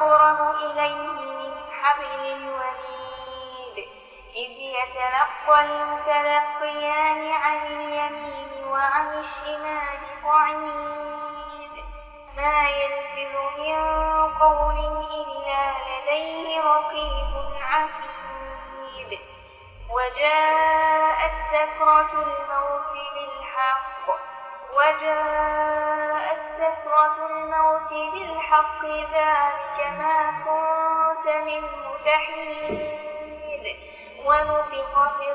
أقرب إليه من حبل الوريد إذ يتلقى المتلقيان عن اليمين وعن الشمال قعيد ما يلفظ من قول إلا لديه رقيب عتيد وجاءت سكرة الموت بالحق ذلك ما كنت منه تحيد ونفخ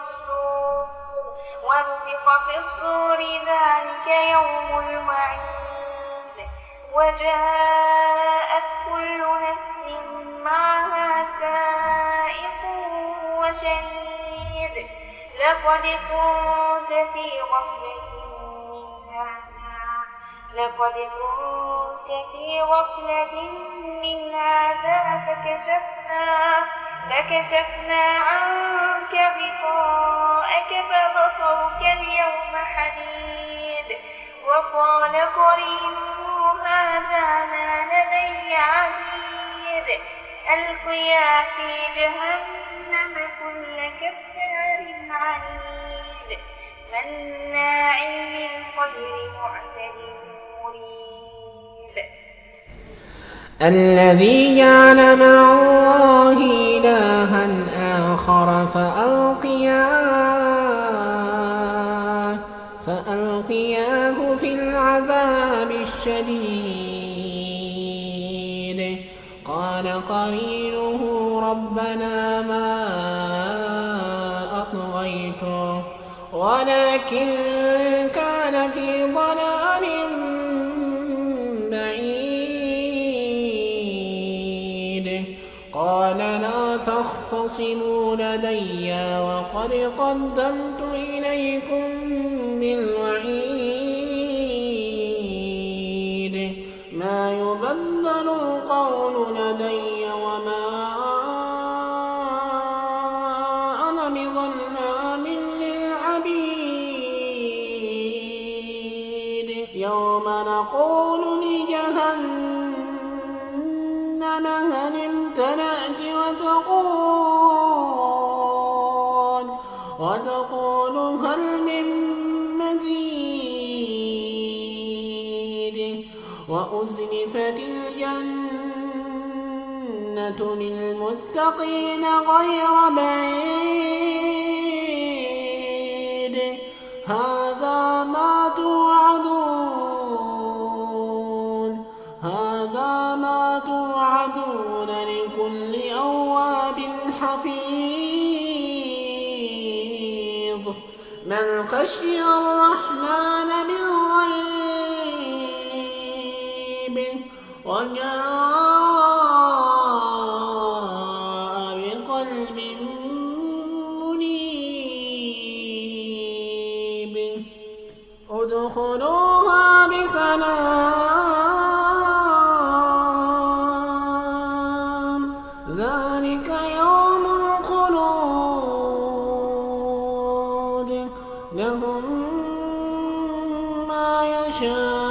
في الصور ذلك يوم الوعيد وجاءت كل نفس معها سائق وشهيد لقد كنت في غفلة من هذا فكشفنا عنك غطاءك فبصرك اليوم حديد وقال قرينه هذا ما لدي عتيد ألقيا في جهنم كل كفار عنيد مناع للخير معتد مريب الذي جعل مع الله إلها آخر فألقياه في العذاب الشديد قال قرينه ربنا ما أطغيته ولكن كان في ضلال بعيد قال لا تختصموا لدي وقد قدمت إليكم بالوعيد ما يبدل القول لدي وما أنا بظلام للعبيد يوم نقول لجهنم هل امتلأت وتقول هل من مزيد وأزلفت الجنة للمتقين غير بعيد هذا ما توعدون لكل أواب حفيظ من خشي الرحمن بالغيب وجاء بقلب منيب ادخلوها بسلام ذلك يوم الخلود لهم ما يشاءون